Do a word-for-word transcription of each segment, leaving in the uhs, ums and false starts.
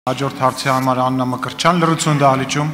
Հաջորդ հարցի համար Աննա Մկրտչյան, լրություն դահլիճում։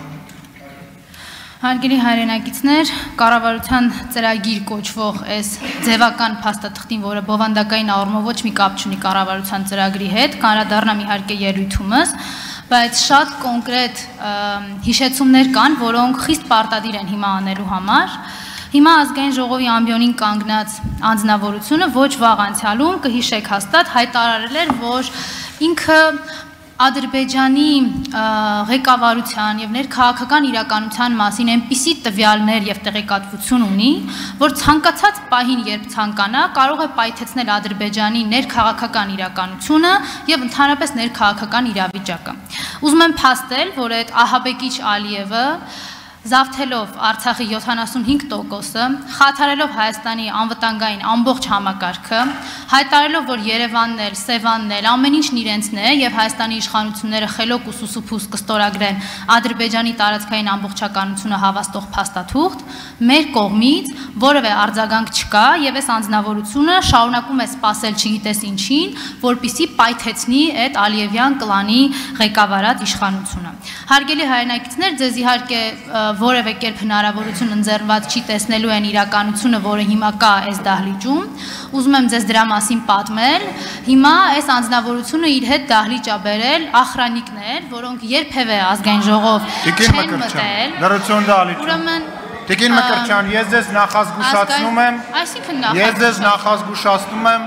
Հարգելի հայրենակիցներ, կառավարության ծրագիր կոչվող այս ձևական փաստաթղթին, որը բովանդակային առումով ոչ մի կապ չունի կառավարության ծրագրի հետ, կանրադառնամ իհարկե ելույթումս, բայց շատ կոնկրետ հիշեցումներ կան, որոնք խիստ պարտադիր են հիմա անելու համար։ Հիմա ազգային ժողովի ամբիոնին կանգնած անձնավորությունը ոչ վաղ անցյալում կհիշեք հաստատ հայտարարել էր, որ ինքը Ադրբեջանի ղեկավարության եւ ներքաղաքական իրականության մասին այնպիսի տվյալներ եւ տեղեկատվություն ունի, որ ցանկացած պահին, երբ ցանկանա, կարող է պայթեցնել Ադրբեջանի ներքաղաքական իրականությունը եւ ընդհանրապես ներքաղաքական իրավիճակը։ Ուզում եմ փաստել, որ այդ ահաբեկիչ Ալիևը Զավթելով Արցախի յոթանասունհինգ տոկոսը, խաթարելով Հայաստանի անվտանգային ամբողջ համակարգը, հայտարարելով, որ Երևանն էլ, Սևանն էլ, ամեն ինչն իրենցն է եւ Հայաստանի իշխանությունները խելոք ու սուսուփուս կստորագրեն Ադրբեջանի տարածքային ամբողջականությունը հավաստող փաստաթուղթ, մեր կողմից որևէ արձագանք չկա եւ այս անձնավորությունը շարունակում է սпасել չգիտես ինչին, որպիսի պայթեցնի այդ Ալիևյան կլանի ղեկավարած իշխանությունը։ Հարգելի հայրենակիցներ, ձեզ իհարկե որևէ կերպ հնարավորություն ընձեռված չի տեսնելու այն իրականությունը, որը հիմա կա այս դահլիճում, ուզում եմ ձեզ դրա մասին պատմել։ Հիմա այս անձնավորությունը իր հետ դահլիճ ա բերել ախրանիկներ, որոնք երբևէ ազգային ժողով չեն մտել։ Լրություն դահլիճում։ Ուրեմն Տիկին Մկրտչյան, ես ձեզ նախազգուշացնում եմ։ Այսինքն Ես ձեզ նախազգուշացնում եմ։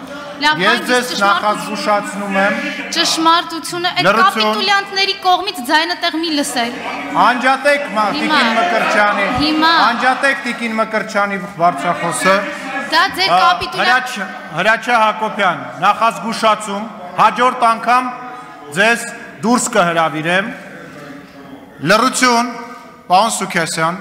Ես ձեզ նախազգուշացնում եմ։ Ճշմարտությունը այդ կապիտուլյանտների կողմից ձայնը տեղ մի լսել։ Անջատեք Տիկին Մկրտչյանի։ Հիմա Անջատեք Տիկին Մկրտչյանի բարձրախոսը։ Դա ձեր կապիտուլյանտ։ Հրաչյա Հակոբյան, նախազգուշացում, հաջորդ անգամ ձեզ դուրս կհրավիրեմ։ Լրություն, պարոն Սուքեսյան։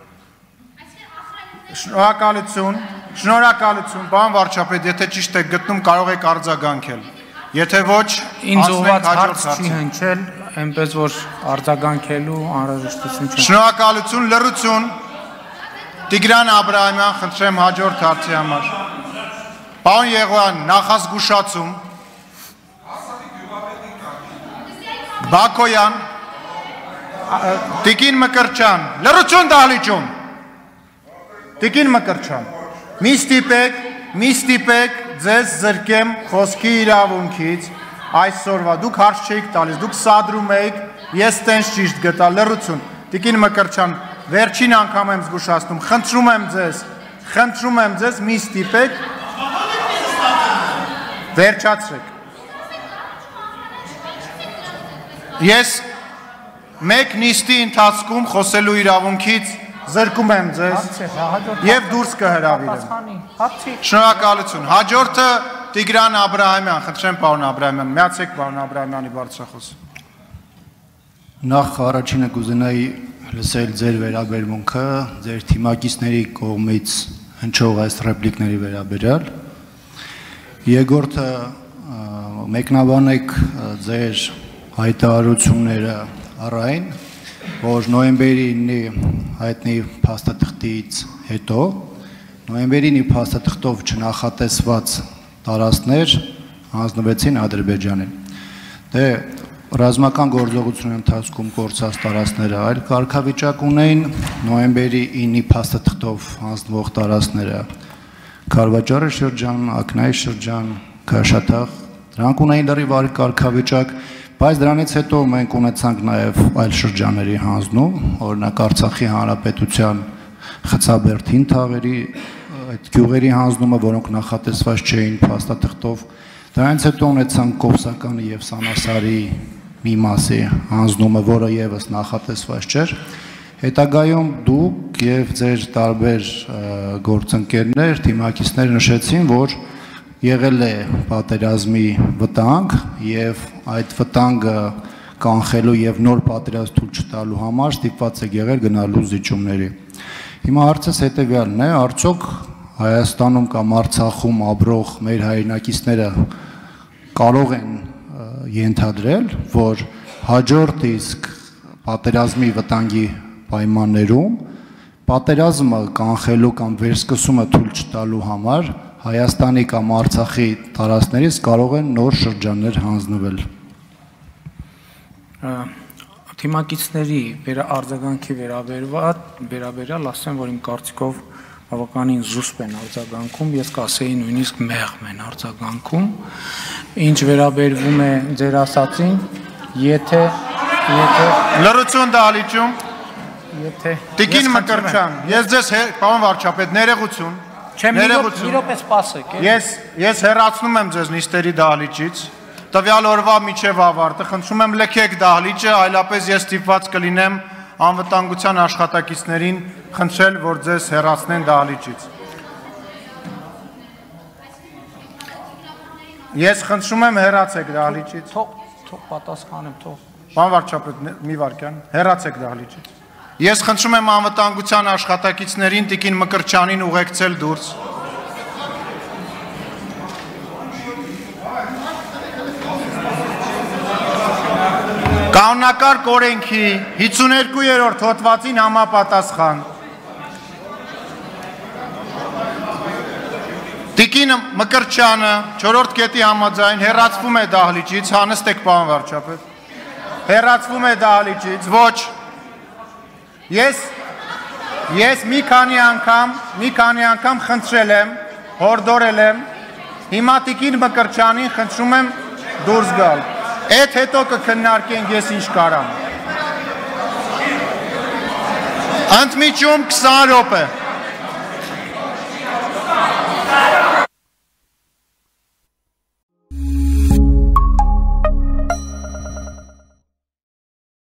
Շնորհակալություն, շնորհակալություն, պարոն վարչապետ, եթե ճիշտ եք գտնում, կարող եք արձագանքել։ Եթե ոչ, ինձ ուղղված հարց չի հնչել, այնպես որ արձագանքելու անհրաժեշտություն չկա։ Շնորհակալություն, լրություն։ Տիգրան Աբրահամյան, խնդրեմ հաջորդ հարցի համար։ Պարոն Եղոյան, նախազգուշացում։ Բակոյան, Տիկին Մկրտչյան, լրություն դահլիճում։ Տիկին Մկրտչյան, մի ստիպեք, մի ստիպեք ձեզ զրկեմ խոսքի իրավունքից այսօրվա, դուք հարց չէիք տալիս, դուք սադրում եք, ես տենց ճիշտ գտա, լրություն։ Տիկին Մկրտչյան, վերջին անգամ եմ զգուշացնում, խնդրում եմ ձեզ, խնդրում եմ ձեզ, մի ստիպեք, վերջացրեք։ Ես մեկ նիստի ընթացքում խոսելու իրավունքից զրկում եմ ձեզ և դուրս կհրավիրեմ։ Շնորհակալություն։ Հաջորդը Տիգրան Աբրահամյան, խնդրեմ պարոն Աբրահամյան, միացեք պարոն Աբրահամյանի բարձրախոսը։ Նախ առաջինը կուզենայի լսել ձեր վերաբերմունքը, ձեր թիմակիցների կողմից հնչող այս ռեպլիկների վերաբերյալ։ Երկրորդը մեկնաբանեք ձեր հայտարարությունները առայն, որ նոյեմբերի ինը հայտնի փաստաթղթից հետո նոյեմբերի ինը փաստաթղթով չնախատեսված տարածքներ հանձնվեցին Ադրբեջանին։ Դե ռազմական գործողությունների ընթացքում կորցած տարածքները այլ կարգավիճակ ունեին, նոյեմբերի ինը փաստաթղթով հանձնվող տարածքները Քարվաճարի շրջան, Ակնայի շրջան, Քաշաթաղ, դրանք ունեին լրիվ այլ կարգավիճակ, բայց դրանից հետո մենք ունեցանք նաև այլ շրջանների հանձնում, օրինակ Արցախի հանրապետության Խցաբերդին թաղերի այդ գյուղերի հանձնումը, որոնք նախատեսված չէին փաստաթղթով, դրանից հետո ունեցանք Կովսականի եւ Սանասարի մի մասի հանձնումը, որը եւս նախատեսված չէր։ Հետագայում դուք եւ ձեր տարբեր գործընկերներ, թիմակիցներ նշեցին, որ եղել է պատերազմի վտանգ եւ այդ վտանգը կանխելու եւ նոր պատերազմ թույլ չտալու համար ստիպված է եղել գնալու զիջումների։ Հիմա հարցս հետեւյալն է, արդյոք Հայաստանում կամ Արցախում ապրող մեր հայրենակիցները կարող են ենթադրել, որ հաջորդ իսկ պատերազմի վտանգի պայմաններում պատերազմը կանխելու կամ վերսկսումը թույլ չտալու համար Հայաստանի կամ Արցախի տարածքներից կարող են նոր շրջաններ հանձնվել։ թիմակիցների արձագանքի վերաբերյալ ասեմ, որ իմ կարծիքով բավականին զուսպ են արձագանքում, ես կասեի նույնիսկ մեղմ են արձագանքում, ինչ վերաբերվում է ձեր ասածին, եթե լրություն դահլիճում, Տիկին Մկրտչյան, ես ձեզ, պարոն վարչապետ, ներողություն, ես հեռացնում եմ ձեզ նիստերի դահլիճից, տվյալ օրվա միջև ավարտը, խնդրում եմ լքեք դահլիճը, այլապես ես ստիպված կլինեմ անվտանգության աշխատակիցներին խնդրել, որ ձեզ հեռացնեն դահլիճից։ Ես խնդրում եմ հեռացեք դահլիճից։ Թող պատասխանեմ, թող։ Պարոն վարչապետ, մի վարքյան, հեռացեք դահլիճից։ Ես խնդրում եմ անվտանգության աշխատակիցներին Տիկին Մկրտչյանին ուղեկցել դուրս։ Կանոնակարգ օրենքի հիսուներկուերորդ հոդվածին համապատասխան Տիկին Մկրտչյանը չորրորդ կետի համաձայն հեռացվում է դահլիճից, հանստեք պարոն վարչապետ, հեռացվում է դահլիճից, ոչ, ես, ես մի քանի անգամ, մի քանի անգամ խնդրել եմ, հորդորել եմ, հիմա Տիկին Մկրտչյանին խնդրում եմ դուրս գալ, այդ հետո կքննարկենք ես ինչ կարամ, ընդմիջում քսան րոպե